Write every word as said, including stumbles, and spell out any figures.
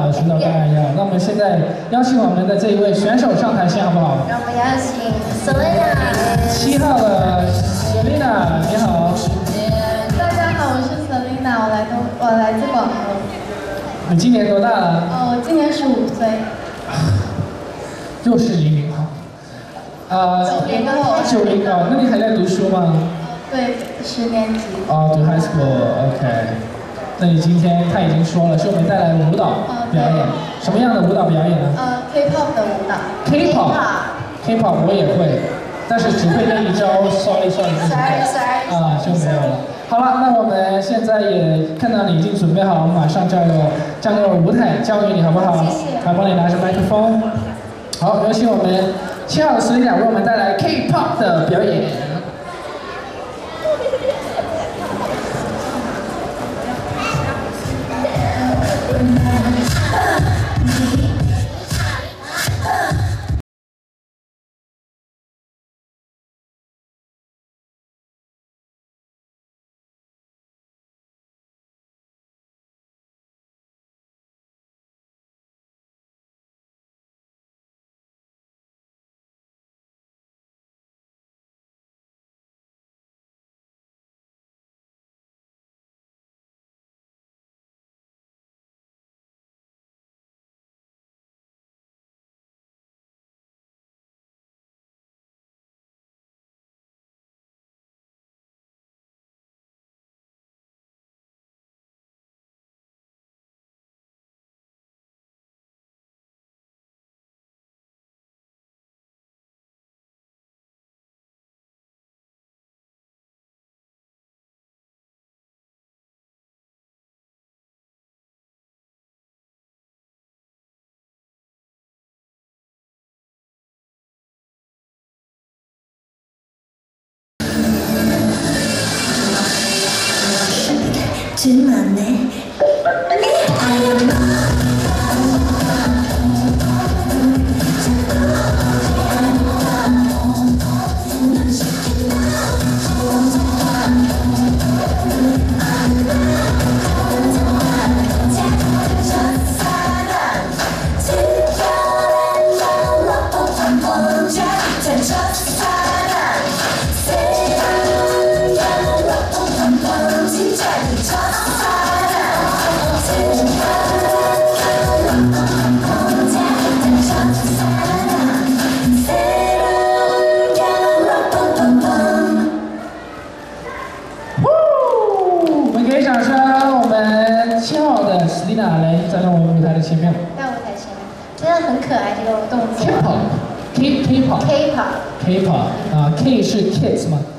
的，徐导当然要。那我们现在邀请我们的这一位选手上台先，好不好？ 让我们邀请 Selina。 七号的 Selina， 你好。 大家好，我是 Selina， 我来东，我来自广东。 你今年多大了？ 哦，我今年十五岁。 又是零零后。呃， 九零后。 九零后，那你还在读书吗？ 对，十年级。 哦，读 high school，OK。那你今天他已经说了，是我们带来的舞蹈表演，什么样的舞蹈表演呢？ 呃 ，K-pop 的舞蹈。 K-pop，K-pop 我也会，但是只会那一招 ，sorry sorry， sorry sorry， 啊就没有了。好了，那我们现在也看到你已经准备好，我们马上就要有这样的舞台交给你，好不好？ 谢谢。 来帮你拿着麦克风。好，有请我们七号的Selina为我们带来 K-pop 的表演。 질만해. Selina 来站在我们舞台的前面。 在舞台前面，真的很可爱这个动作。 K-pop，K K-pop，K-pop，K-pop 啊 ，K 是 kids 吗？